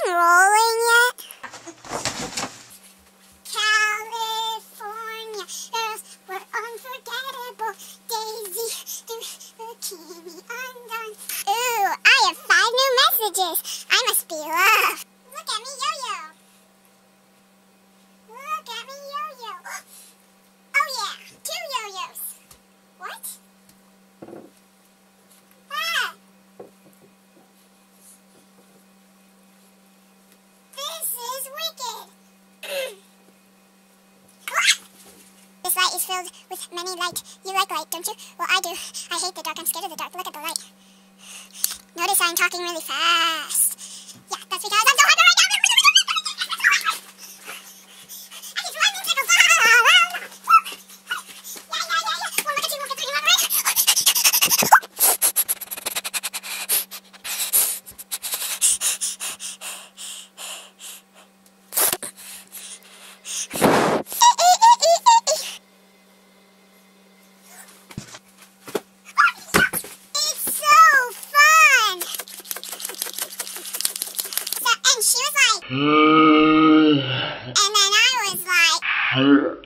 done rolling yet? California girls were unforgettable. Daisy, bikini undone. Ooh, I have 5 new messages. I must be loved. Look at me yo-yo. Look at me yo-yo. Oh yeah, 2 yo-yos. What? Ah! This is wicked. This light is filled with many light. You like light, don't you? Well, I do. I hate the dark. I'm scared of the dark. Look at the light. Notice I'm talking really fast. Yeah, that's because I'm so hungry right now. I just want music. And she was like, and then I was like,